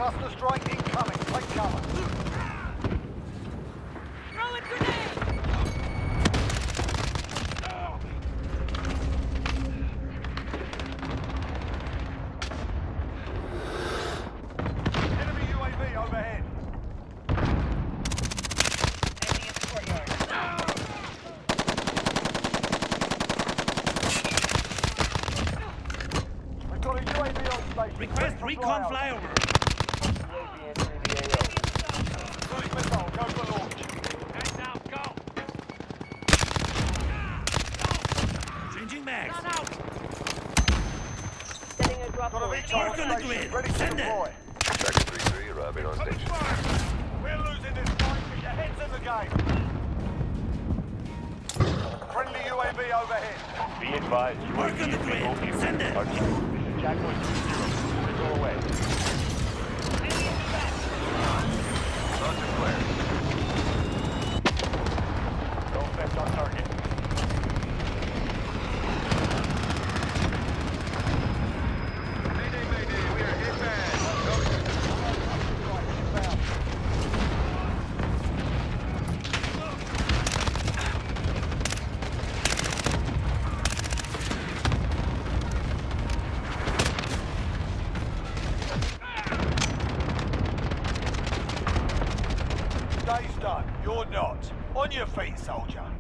Cluster strike incoming. Take cover. Throw a grenade! Enemy UAV overhead. Enemy in the courtyard. We've got a UAV on station. Request recon flyover. UAV entering the AO. Cruise missile, go for launch. Guys out, go. Changing mags. Setting a drop Got a point. VTOL Work on the station, grid. ready to Send it. deploy. Striker 3-3 arriving on station. We're losing this fight, get your heads in the game. Friendly UAV overhead. Be advised, Work on the grid. Send it. Jackal 2-0. Go away. Launch declared. No effect on target. Mayday, mayday, we are hit bad. Day's done. You're not. On your feet, soldier.